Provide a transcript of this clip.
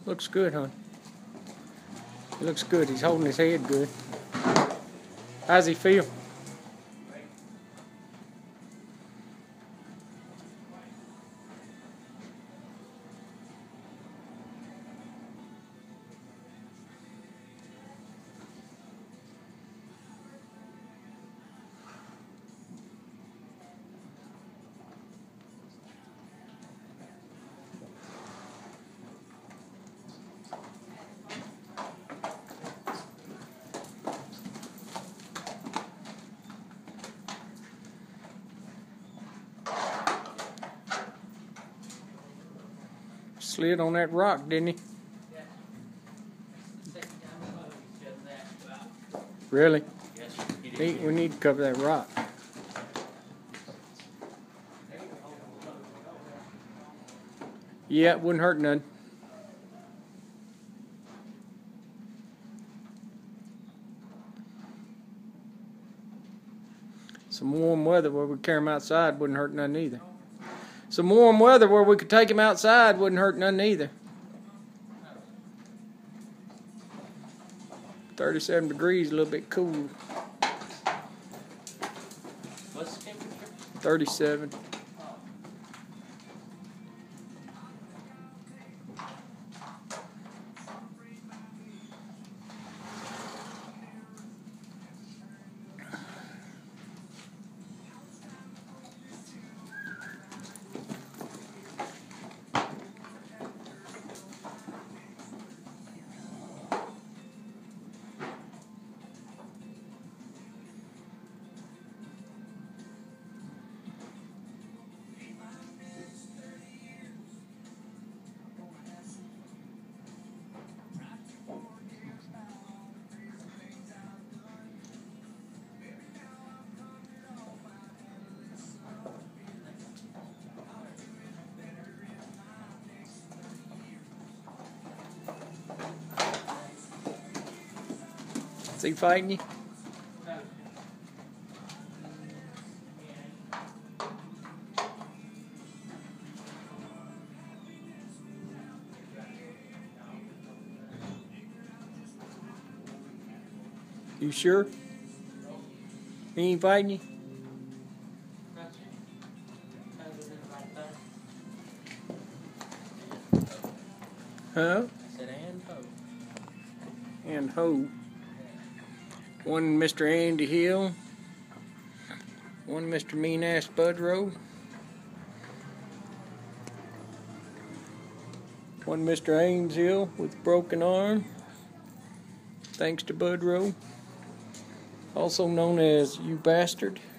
Looks good, huh? He looks good. He's holding his head good. How's he feel? Slid on that rock, didn't he? Yeah. That's the second time in a row he's done that. Really? Yes. We need to cover that rock. Yeah, it wouldn't hurt none. Some warm weather where we carry him outside wouldn't hurt none either. Some warm weather where we could take him outside wouldn't hurt none either. 37 degrees, a little bit cool. What's the temperature? 37. Is he fighting you? No. You sure? He ain't fighting you? Huh? I said, and ho. And ho. One Mr. Andy Hill. One Mr. Mean Ass Budrow. One Mr. Ames Hill with broken arm. Thanks to Budrow. Also known as You Bastard.